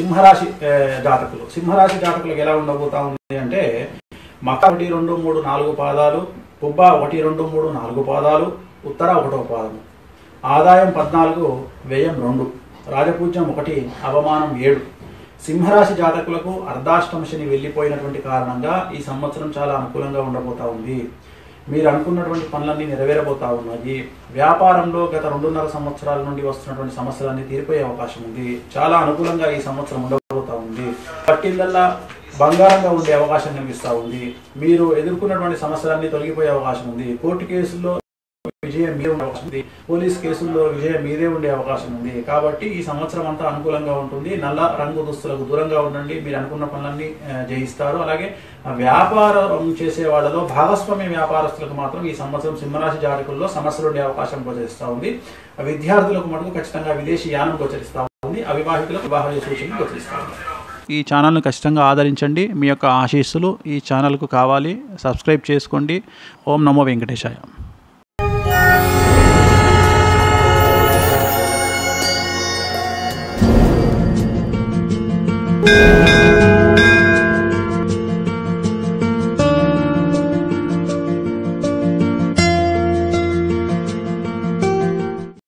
సింహరాశి జాతకులకు ఎలా ఉండబోతా ఉంది అంటే మక 1, 2, 3, 4 పాదాలు, పుబ్బ 1, 2, 3, 4 పాదాలు, ఉత్తర 1వ పాదము, ఆదాయం 14, వ్యయం 2, రాజపూజ్యం 1, అవమానం 7. సింహరాశి జాతకులకు అర్ధాష్టమ శని వెళ్ళిపోయినటువంటి కారణంగా ఈ సంవత్సరం చాలా అనుకూలంగా ఉండబోతా ఉంది. మీరు అనుకున్నటువంటి పనులన్నీ నెరవేరబోతా ఉన్నాయి. వ్యాపారంలో గత 2.5 సంవత్సరాల నుండి వస్తున్నటువంటి సమస్యలన్నీ తీరిపోయే అవకాశం ఉంది. చాలా అనుకూలంగా ఈ సంవత్సరం ఉండబోతా ఉంది. పట్టిందల్లా బంగారంగా ఉండే అవకాశం కనిపిస్తూ ఉంది. మీరు ఎదుర్కొన్నటువంటి సమస్యలన్నీ తొలగిపోయే అవకాశం ఉంది. కోర్టు కేసుల్లో విజయం మీదే ఉండే అవకాశం ఉంది. పోలీస్ కేసుల్లో విజయం మీదే ఉండే అవకాశం ఉంది. కాబట్టి ఈ సంవత్సరం అంతా అనుకూలంగా ఉంటుంది. నల్ల రంగు దుస్తులకు దూరంగా ఉండండి. మీరు అనుకున్న పనులన్నీ జయిస్తారు. అలాగే వ్యాపారం చేసే వాళ్ళలో భాగస్వామ్య వ్యాపారస్తులకు మాత్రం ఈ సంవత్సరం సింహరాశి జాతకుల్లో సమస్యలు ఉండే అవకాశం గోచరిస్తూ ఉంది. విద్యార్థులకు మటుకు ఖచ్చితంగా విదేశీ యానం గోచరిస్తూ ఉంది. అవివాహితులకు వివాహ సూచనలు గోచరిస్తూ ఉంది. ఈ ఛానల్ను ఖచ్చితంగా ఆదరించండి. మీ యొక్క ఆశీస్సులు ఈ ఛానల్కు కావాలి. సబ్స్క్రైబ్ చేసుకోండి. ఓం నమో వెంకటేశాయ.